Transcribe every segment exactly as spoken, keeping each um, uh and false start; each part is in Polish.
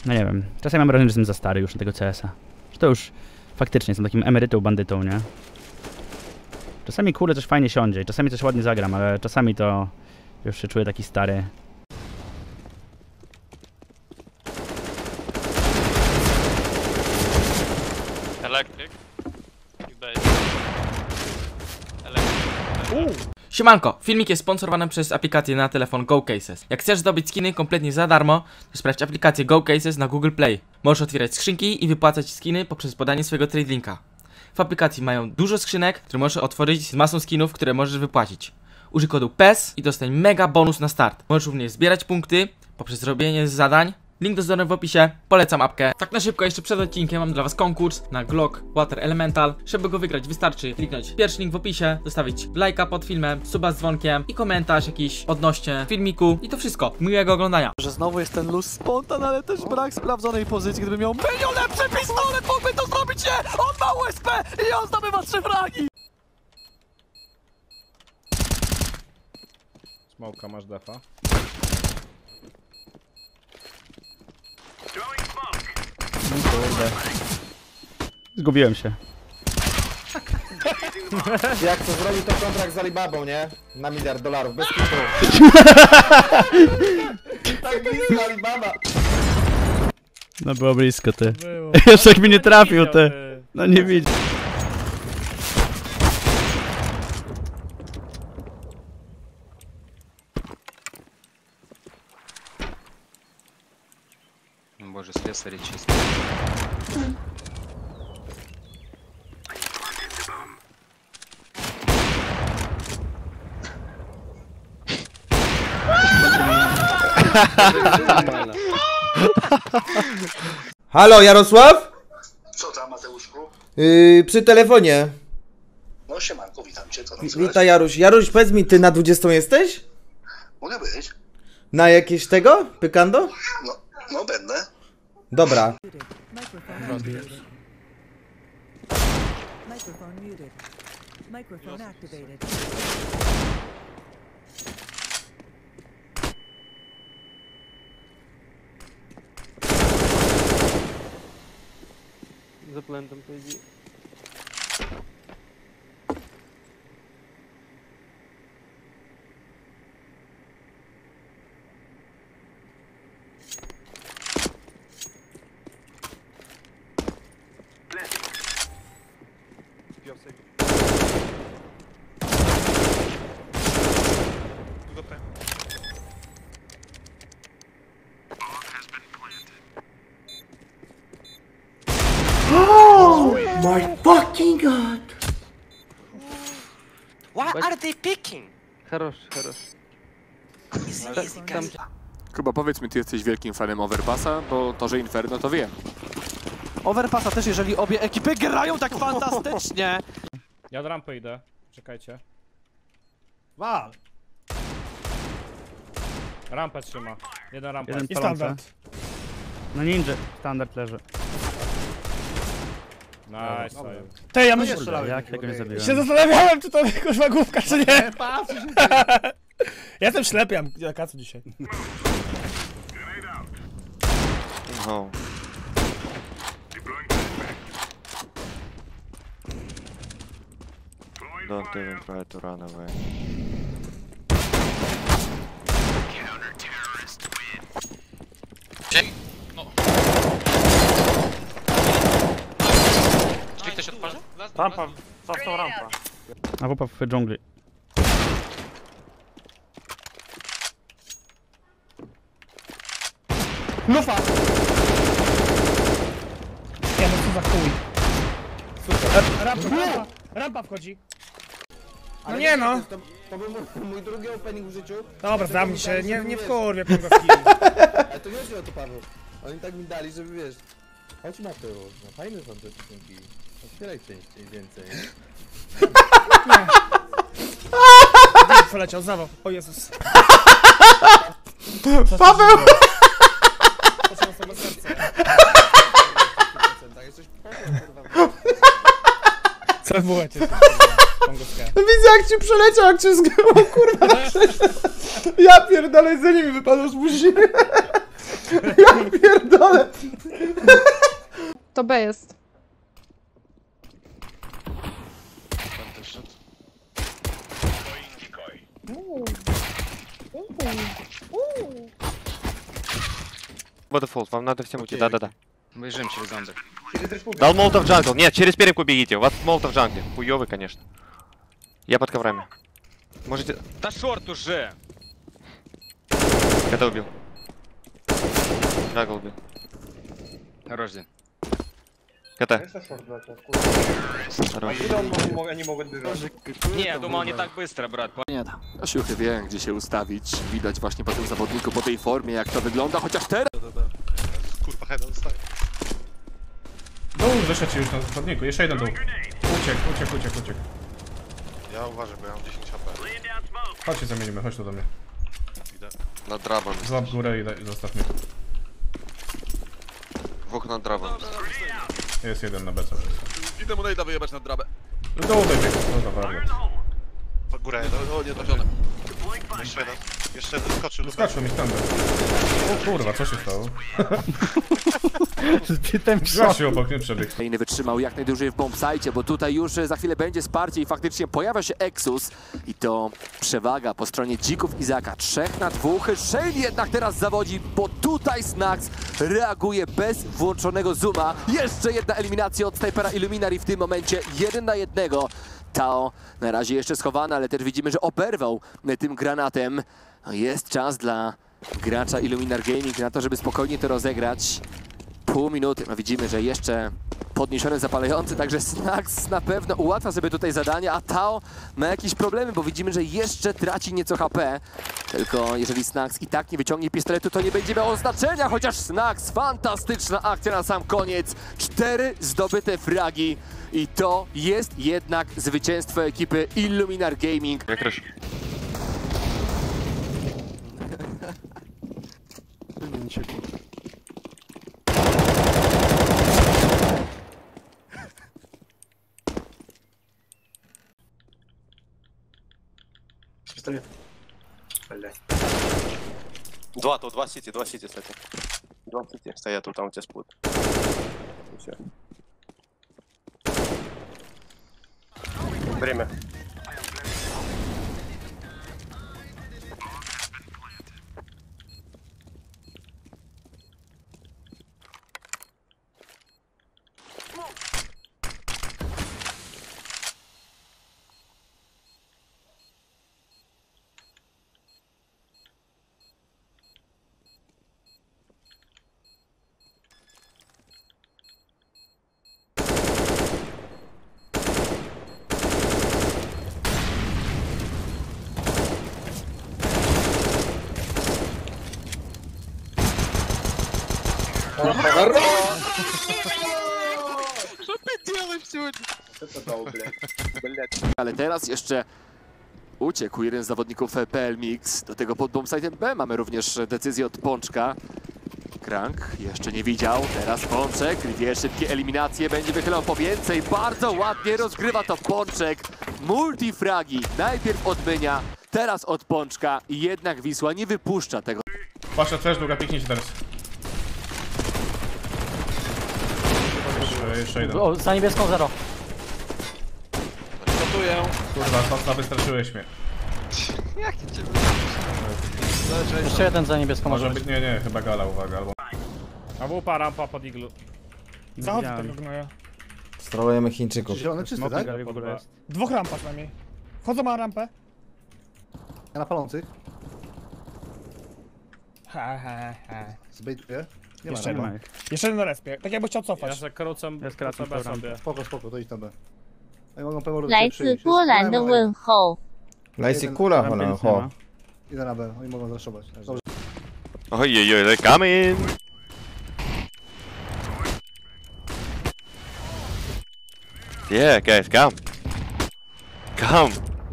No nie wiem, czasami mam wrażenie, że jestem za stary już na tego C S a. Że to już faktycznie jestem takim emerytą, bandytą, nie? Czasami kurde coś fajnie siądzie i czasami coś ładnie zagram, ale czasami to już się czuję taki stary. Elektryk. Siemanko, filmik jest sponsorowany przez aplikację na telefon GoCases. Jak chcesz zdobyć skiny kompletnie za darmo, to sprawdź aplikację GoCases na Google Play. Możesz otwierać skrzynki i wypłacać skiny poprzez podanie swojego trade linka. W aplikacji mają dużo skrzynek, które możesz otworzyć z masą skinów, które możesz wypłacić. Użyj kodu P E S i dostań mega bonus na start. Możesz również zbierać punkty poprzez robienie zadań. Link do zadań w opisie, polecam apkę. Tak na szybko, jeszcze przed odcinkiem mam dla was konkurs na Glock Water Elemental. Żeby go wygrać, wystarczy kliknąć pierwszy link w opisie, zostawić lajka pod filmem, suba z dzwonkiem i komentarz jakiś odnośnie filmiku. I to wszystko, miłego oglądania. Że znowu jest ten luz spontan, ale też brak sprawdzonej pozycji. Gdyby miał lepszy pistolet, mógłby to zrobić, nie! On ma U S P i on zdobywa trzy fragi! Smoka, masz defa. Kurde. Zgubiłem się. Jak to zrobił, to kontrakt z Alibabą, nie? Na miliard dolarów, bez kitu. Tak blisko Alibaba. No było blisko, ty. Jeszcze jak mi nie trafił, ty. No nie widzi. Боже, слесарь чисто. Halo, Jarosław? Co tam, Mateuszku? Yy, przy telefonie. No siemanko, witam cię, co tam Wi- słychać? Witaj, Jaruś. Jaruś, powiedz mi, ty na dwudziestą jesteś? Mogę być? Na jakieś tego? Pykando? No, no będę. Dobra. Microphone activated. Microphone muted. Microphone activated. За плентом, по идее. My fucking god! What are they picking? Хорош, хорош. Easy, easy, guys. Kuba, powiedz mi, ty jesteś wielkim fanem Overpassa, bo to, że Inferno, to wiem. Overpassa też, jeżeli obie ekipy grają tak fantastycznie. Ja od rampy idę, czekajcie. Wow. Rampę trzyma. Jeden rampa. Jeden I palący. standard. No ninja, standard leży. Nice, Dobra. Saju. Ty, ja No myślę, kurde, jak tego nie zabiłem? się zastanawiałem, czy to kurwa główka, czy nie. Ja jestem ślepy, ja mam kacu dzisiaj. No. Don't even try to run away. Czy ktoś odparzy? Rampa, został rampa. A chłopak w dżungli. Lufa! Ja no co za chuj. Super. Rampa, rampa, rampa wchodzi. No nie no. To, to był mój drugi opening w życiu. Dobra, zamknij się, nie, nie wkurwię pongo skill. Ale to nie chodzi o to, Paweł. Oni tak mi dali, żeby wiesz... Chodź, Mateusz, no fajne są te skrzynki. Otwieraj częściej, więcej. Nie. Poleciał, zawał. O Jezus. Paweł! Poczekam sobie serce. Co było cię? Widzę, jak ci przeleciał, jak cię zgrało, kurwa. Ja pierdolę, za nimi wypadł z buzi. Ja pierdolę. To B jest. Водофолд, вам надо всем уйти, да-да-да. Выезжаем через андер. Дал молотов джангл. Нет, через перемку бегите. У вас молотов джангле. Хуёвый, конечно. Я под коврами. Можете... Да шорт уже! Когда убил? Джангл убил. Хорош день. КТ. Они могут бежать. Не, я думал не так bystro, brat. Siuchy wie, gdzie się ustawić. Widać właśnie po tym zawodniku, po tej formie, jak to wygląda, chociaż teraz... Kurwa, heada dostaje. Dół wyszedł ci już na chodniku, jeszcze jeden dół. Uciekł, uciekł, uciekł, uciekł. Ja uważam, bo ja mam dziesięć H P. Chodź się zamienimy, chodź tu do mnie. Idę. Nad drabą. Złap górę i, daj, i zostaw mnie. Dwóch nad drabą. Jest jeden na B cały czas. Idę mu najda wyjebać na drabę. Do dołu wybiegł, no to bardzo. Po górę, no, o nie trafione. Jeszcze jeden. Jeszcze jeden skoczył. Skoczył mi tam. O kurwa, co się stało? Ten Gościu obok mnie przebiegł. Inny wytrzymał jak najdłużej w bombsite, bo tutaj już za chwilę będzie wsparcie i faktycznie pojawia się Exus. I to przewaga po stronie dzików Izaka. Trzech na dwóch. Shane jednak teraz zawodzi, bo tutaj Snax reaguje bez włączonego zooma. Jeszcze jedna eliminacja od snajpera Illuminary w tym momencie. Jeden na jednego. Tao na razie jeszcze schowana, ale też widzimy, że oberwał tym granatem. Jest czas dla gracza Illuminar Gaming na to, żeby spokojnie to rozegrać. Pół minuty. No widzimy, że jeszcze podniesiony zapalający, także Snax na pewno ułatwia sobie tutaj zadanie, a Tao ma jakieś problemy, bo widzimy, że jeszcze traci nieco H P. Tylko jeżeli Snax i tak nie wyciągnie pistoletu, to nie będzie miało znaczenia, chociaż Snax, fantastyczna akcja na sam koniec. Cztery zdobyte fragi i to jest jednak zwycięstwo ekipy Illuminar Gaming. Jak ryż. Два тут, два сити, два сити, кстати. Два сити стоят тут, там у тебя спут. Все. Время. Что ты делаешь сегодня? Это дал, блядь. Блядь. Ale teraz jeszcze uciekł jeden z zawodników P L Mix. Do tego pod bombsite'em B mamy również decyzję od Pączka. Krank jeszcze nie widział, teraz Pączek, dwie szybkie eliminacje, będzie wychylał po więcej, bardzo ładnie rozgrywa to Pączek. Multifragi, najpierw od Mynia, teraz od Pączka i jednak Wisła nie wypuszcza tego. Patrzę też, długa piknijcie teraz. Jeszcze jeden. O, za niebieską zero. Gotuję. Kurwa, Sosna, wystraszyłeś mnie. Jak ty cię Jeszcze jeden za niebieską Może może być, nie, nie, chyba gala, uwaga, albo... A wupa, rampa pod iglu. Zachodzi tego gnoja. Strolujemy Chińczyków. Zielony czysty, tak? Dwóch rampa przynajmniej. Wchodzą na rampę. Ja na palących. Ha, ha, ha. Zbejtuję. Nie Jeszcze ma jeden. Jeszcze jeden na respie. Tak jakby chciał cofać. Ja że krócą, ja skracam B sobie. rampę. Spoko, spoko, to idź na B. Oni mogą pewnie 来自波兰的问候。 来自kula, ale ho. Idę na B, oni mogą zaszować. Oj, oj, oj, they're coming! Yeah, guys, come! Come!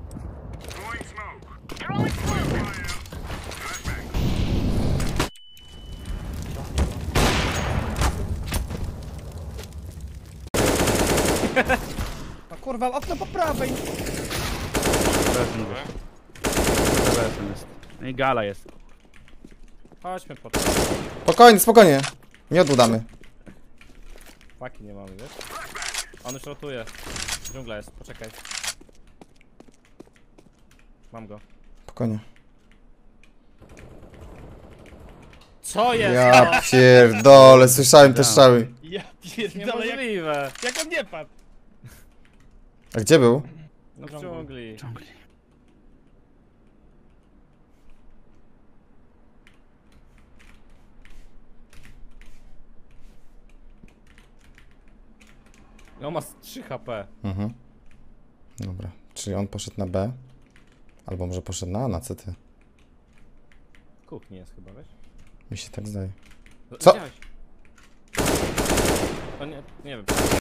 No kurwa, okno po prawej. No i gala jest. Chodźmy po to. Spokojnie, spokojnie. Nie odudamy. Paki nie mamy, wiesz? On już rotuje. Dżungla jest, poczekaj. Mam go. Spokojnie. Co jest? Ja pierdolę, słyszałem te strzały. Ja pierdolę, jak, Niemożliwe. jak on nie padł. A gdzie był? No w dżungli. Dżungli. No ma trzy H P. Mhm. Dobra, czyli on poszedł na B. Albo może poszedł na A, na C T. Kuchni jest chyba, wiesz? Mi się tak zdaje. No, Co? widziałeś? To nie, nie wiem.